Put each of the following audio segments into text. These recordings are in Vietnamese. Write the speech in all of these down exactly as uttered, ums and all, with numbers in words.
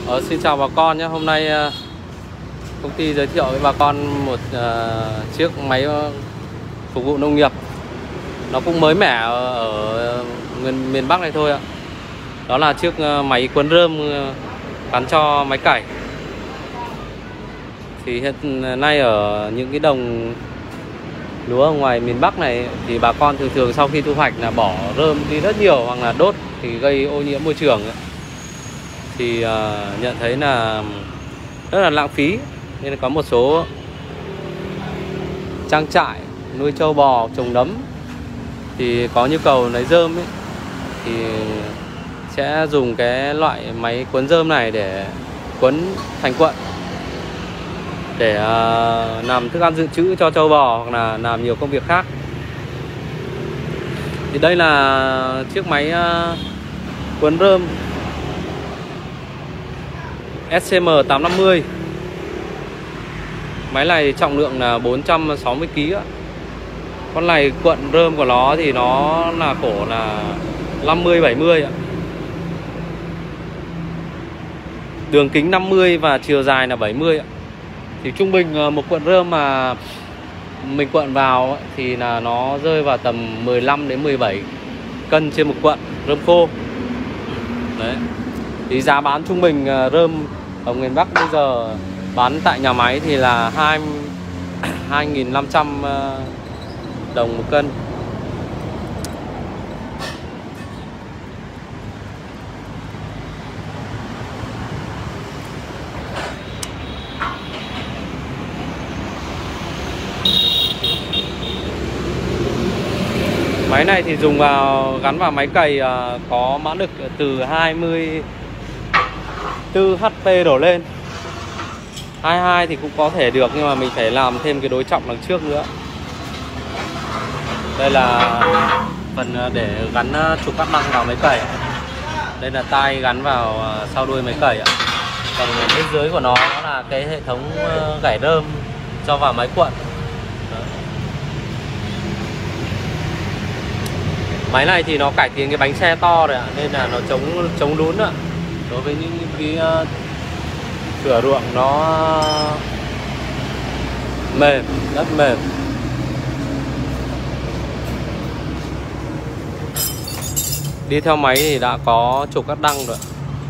Ờ, xin chào bà con nhé. Hôm nay uh, công ty giới thiệu với bà con một uh, chiếc máy uh, phục vụ nông nghiệp. Nó cũng mới mẻ ở, ở miền, miền Bắc này thôi ạ. Đó là chiếc uh, máy cuốn rơm uh, gắn cho máy cày. Thì hiện nay ở những cái đồng lúa ở ngoài miền Bắc này thì bà con thường thường sau khi thu hoạch là bỏ rơm đi rất nhiều hoặc là đốt thì gây ô nhiễm môi trường ấy. Thì uh, nhận thấy là rất là lãng phí, nên là có một số trang trại nuôi trâu bò trồng nấm thì có nhu cầu lấy rơm ấy, thì sẽ dùng cái loại máy cuốn rơm này để cuốn thành cuộn để uh, làm thức ăn dự trữ cho trâu bò hoặc là làm nhiều công việc khác. Thì đây là chiếc máy uh, cuốn rơm S C M tám năm mươi. Máy này trọng lượng là bốn trăm sáu mươi ki lô gam. Con này cuộn rơm của nó thì nó là khổ là năm mươi bảy mươi ạ. Đường kính năm mươi và chiều dài là bảy mươi ạ. Thì trung bình một cuộn rơm mà mình cuộn vào thì là nó rơi vào tầm mười lăm đến mười bảy cân trên một cuộn rơm khô. Đấy. Thì giá bán trung bình rơm ở miền Bắc bây giờ bán tại nhà máy thì là hai nghìn năm trăm đồng một cân. Máy này thì dùng vào gắn vào máy cày có mã lực từ hai mươi tư H P đổ lên. hai mươi hai thì cũng có thể được, nhưng mà mình phải làm thêm cái đối trọng đằng trước nữa. Đây là phần để gắn trục cắt măng vào máy cày. Đây là tai gắn vào sau đuôi máy cày ạ. Còn bên dưới của nó là cái hệ thống gảy rơm cho vào máy cuộn. Máy này thì nó cải tiến cái bánh xe to rồi ạ, nên là nó chống chống lún ạ. Đối với những cái uh, thửa ruộng nó mềm, rất mềm. Đi theo máy thì đã có trục cắt đăng rồi.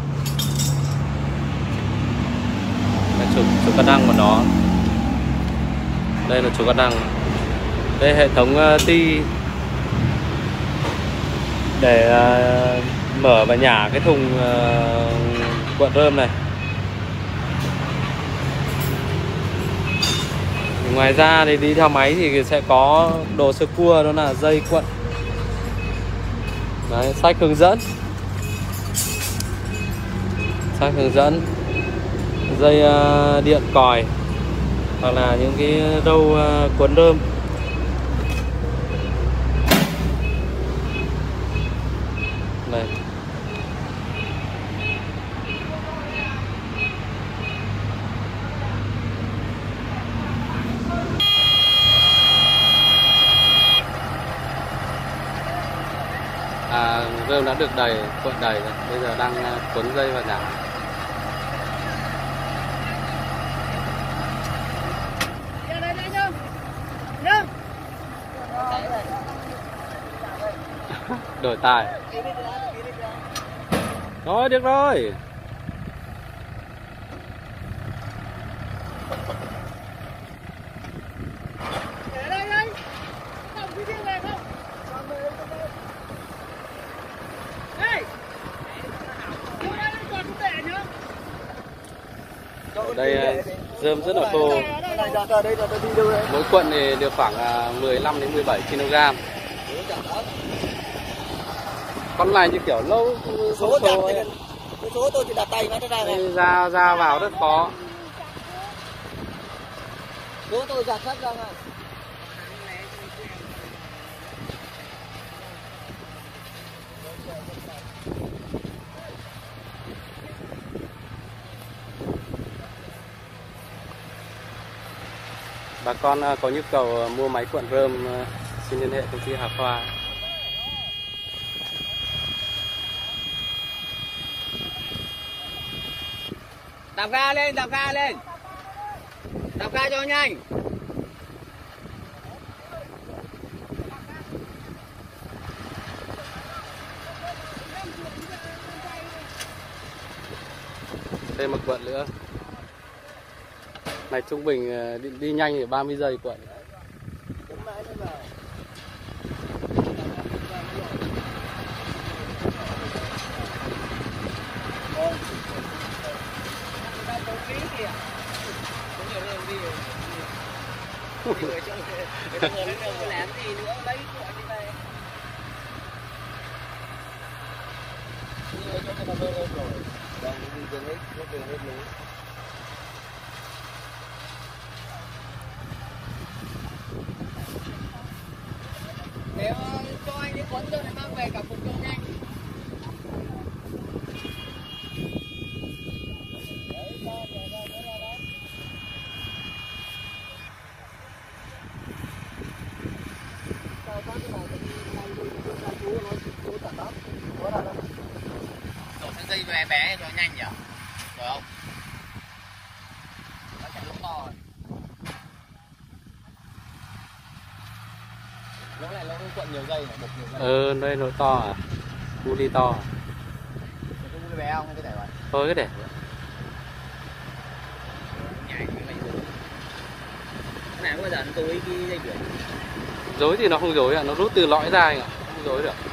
Cái trục, trục cắt đăng của nó. Đây là trục cắt đăng. Đây hệ thống uh, ti để uh, mở và nhả cái thùng uh, cuộn rơm này. Ngoài ra thì đi theo máy thì sẽ có đồ sơ cua, đó là dây cuộn. Đấy, sách hướng dẫn. Sách hướng dẫn. Dây uh, điện còi hoặc là những cái râu uh, cuốn rơm. Đây. À, rơm đã được đầy, cuộn đầy rồi. Bây giờ đang cuốn dây và nhả. Đổi tài. Rồi, được rồi. Ở đây rơm rất là khô. Mỗi cuộn thì được khoảng mười lăm đến mười bảy ki lô gam. Con này như kiểu lâu số số ấy. Số tôi chỉ đặt tay nó ra này. Ra ra vào rất khó. Số tôi giặt sắt ra này. Bà con có nhu cầu mua máy cuộn rơm xin liên hệ công ty Hà Khoa. Đạp ga lên, đạp ga lên. Đạp ga cho nhanh. Thêm một cuộn nữa. Này trung bình đi, đi nhanh thì ba mươi giây cuộn. Nếu cho anh đi quấn cho này mang về cả cục cho nhanh. Đổ sang dây bé bé cho nhanh nhỉ? Phải không? Nó chạy lúc to rồi. Lỗ này nó không cuộn nhiều dây này, buộc nhiều dây. Ừ, đây lỗ to à? Cu đi to à? Cái cu bé không hay cái để vậy? Thôi cái để. Nhảy như vậy rồi. Cái này có bao giờ nó tối cái dây chuyển? Dối thì nó không dối à, nó rút từ lõi ra anh ạ, không dối được.